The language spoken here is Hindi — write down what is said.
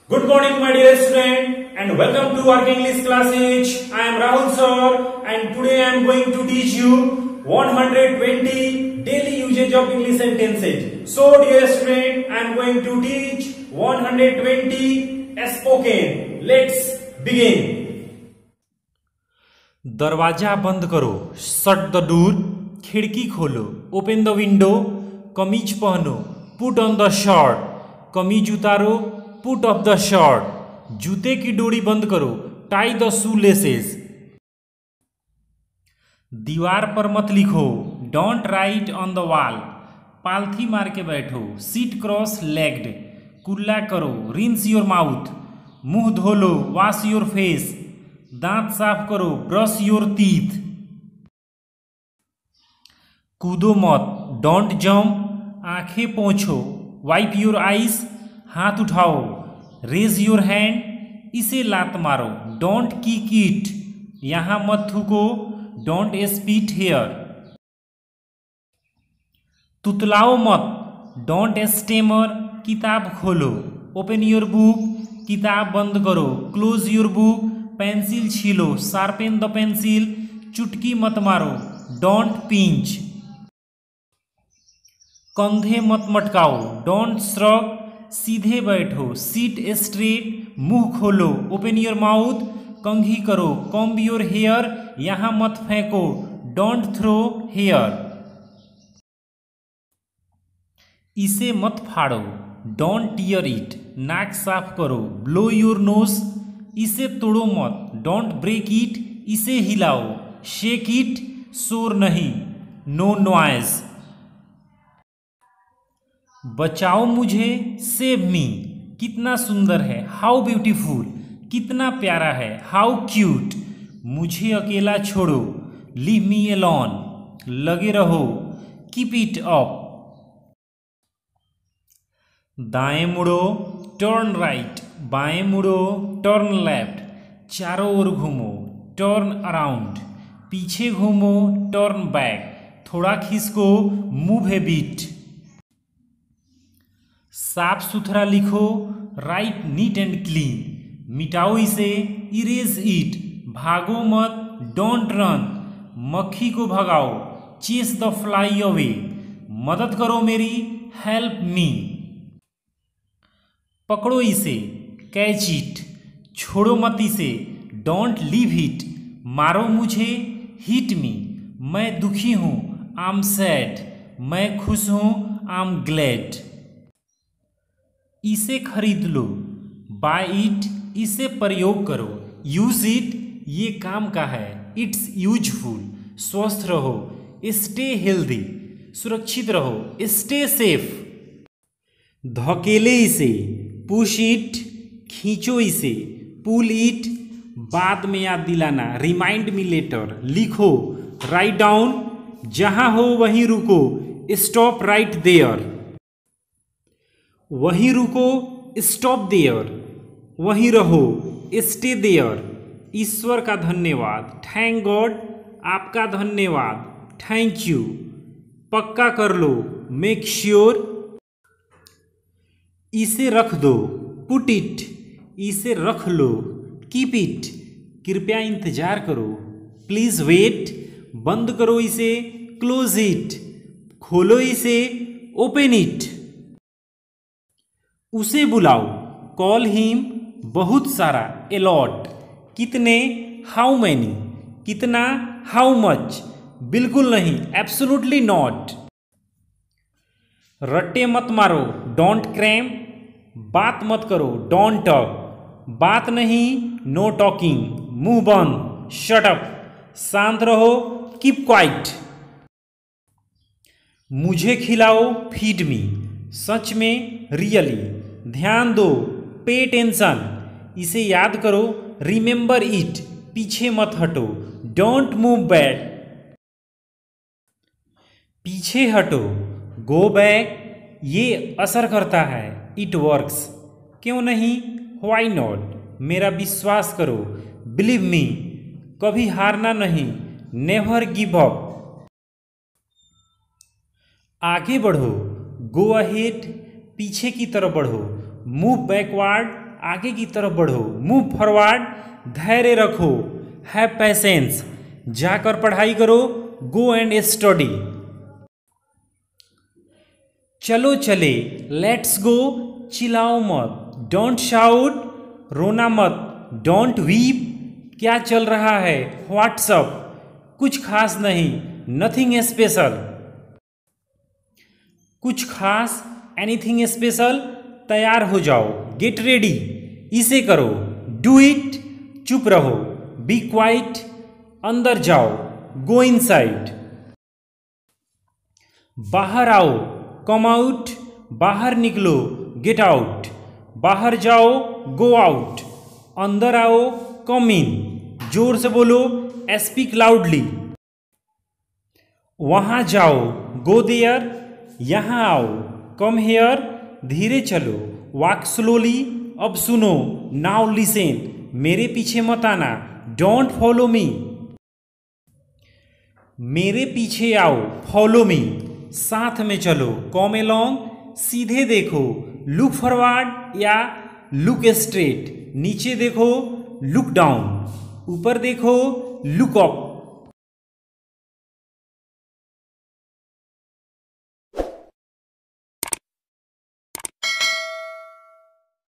Good morning, my dear student, and welcome to our English classes. I am Rahul sir, and today I am going to teach you 120 daily usage of English sentences. So, dear student, I am going to teach 120 spoken. Let's begin. दरवाजा बंद करो, शट द डोर. खिड़की खोलो, ओपन द विंडो. कमीज पहनो, पुट ऑन द शर्ट. कमीज उतारो, पुट ऑफ द शर्ट. जूते की डोरी बंद करो, टाई द शू लेसेस. दीवार पर मत लिखो, don't write on the wall. पालथी मार के बैठो, सीट क्रॉस लेग्ड. कुल्ला करो, रिंस योर माउथ. मुंह धो लो, वॉश योर फेस. दांत साफ करो, ब्रश योर टीथ. कूदो मत, डोंट जंप. आंखें पोंछो, वाइप योर आईज. हाथ उठाओ, रेज योर हैंड. इसे लात मारो, डोंट किक इट. यहां मत थूको, डोंट स्पीट हेयर. तुतलाओ मत, डोंट स्टेमर. किताब खोलो, ओपन योर बुक. किताब बंद करो, क्लोज योर बुक. पेंसिल छीलो, शार्पेन द पेंसिल. चुटकी मत मारो, डोंट पिंच. कंधे मत मटकाओ, डोंट श्रग. सीधे बैठो, सीट स्ट्रेट. मुंह खोलो, ओपन योर माउथ. कंघी करो, कॉम्ब योर हेयर. यहां मत फेंको, डोंट थ्रो हेयर. इसे मत फाड़ो, डोंट टीयर इट. नाक साफ करो, ब्लो योर नोज. इसे तोड़ो मत, डोंट ब्रेक इट. इसे हिलाओ, शेक इट. शोर नहीं, नो नॉइज. बचाओ मुझे, सेव मी. कितना सुंदर है, हाउ ब्यूटीफुल. कितना प्यारा है, हाउ क्यूट. मुझे अकेला छोड़ो, लीव मी अलोन. लगे रहो, कीप इट अप. दाएं मुड़ो, टर्न राइट. बाएं मुड़ो, टर्न लेफ्ट. चारों ओर घूमो, टर्न अराउंड. पीछे घूमो, टर्न बैक. थोड़ा खिसको, मूव ए बिट. साफ सुथरा लिखो, राइट नीट एंड क्लीन. मिटाओ इसे, इरेज इट. भागो मत, डोंट रन. मक्खी को भगाओ, चेस द फ्लाई अवे. मदद करो मेरी, हेल्प मी. पकड़ो इसे, कैच इट. छोड़ो मत इसे, डोंट लीव इट. मारो मुझे, हिट मी. मैं दुखी हूं, आई एम सैड. मैं खुश हूं, आई एम ग्लैड. इसे खरीद लो, बाय इट. इसे प्रयोग करो, यूज इट. ये काम का है, इट्स यूजफुल. स्वस्थ रहो, स्टे हेल्दी. सुरक्षित रहो, स्टे सेफ. धकेले इसे, पुश इट. खींचो इसे, पुल इट. बाद में याद दिलाना, रिमाइंड मी लेटर. लिखो, राइट डाउन. जहां हो वहीं रुको, स्टॉप राइट देयर. वहीं रुको, स्टॉप देयर. वहीं रहो, स्टे देयर. ईश्वर का धन्यवाद, थैंक गॉड. आपका धन्यवाद, थैंक यू. पक्का कर लो, मेक श्योर. इसे रख दो, पुट इट. इसे रख लो, कीप इट. कृपया इंतजार करो, प्लीज वेट. बंद करो इसे, क्लोज इट. खोलो इसे, ओपन इट. उसे बुलाओ, कॉल हिम. बहुत सारा, अलॉट. कितने, हाउ मैनी. कितना, हाउ मच. बिल्कुल नहीं, एब्सोल्युटली नॉट. रट्टे मत मारो, डोंट क्रैम. बात मत करो, डोंट टॉक. बात नहीं, नो टॉकिंग. मुंह बंद, शट अप. शांत रहो, कीप क्वाइट. मुझे खिलाओ, फीड मी. सच में, रियली. ध्यान दो, पे टेंशन. इसे याद करो, रिमेंबर इट. पीछे मत हटो, डोंट मूव बैक. पीछे हटो, गो बैक. ये असर करता है, इट वर्क्स. क्यों नहीं, व्हाई नॉट. मेरा विश्वास करो, बिलीव मी. कभी हारना नहीं, नेवर गिव अप. आगे बढ़ो, गो अहेड. पीछे की तरफ बढ़ो, मूव बैकवर्ड. आगे की तरफ बढ़ो। मूव फॉरवर्ड, धैर्य रखो। हैव पेशेंस, जाकर पढ़ाई करो। Go and study. चलो चले, लेट्स गो, चिल्लाओ मत। डोंट शाउट, रोना मत। डोंट वीप, क्या चल रहा है? व्हाट्सअप, कुछ खास नहीं। नथिंग स्पेशल, कुछ खास। एनीथिंग स्पेशल, तैयार हो जाओ। गेट रेडी, इसे करो। डू इट, चुप रहो। बी क्वाइट, अंदर जाओ। गो इनसाइड, बाहर आओ। कम आउट, बाहर निकलो। गेट आउट, बाहर जाओ। गो आउट, अंदर आओ। कम इन, जोर से बोलो। स्पीक लाउडली, वहां जाओ। गो देयर, यहां आओ। कम हेयर, धीरे चलो। वॉक स्लोली, अब सुनो। नाउ लिसन, मेरे पीछे मत आना। डोंट फॉलो मी, मेरे पीछे आओ। फॉलो मी, साथ में चलो। कम अलोंग, सीधे देखो। लुक फॉरवर्ड या लुक स्ट्रेट, नीचे देखो। लुक डाउन, ऊपर देखो। Look up,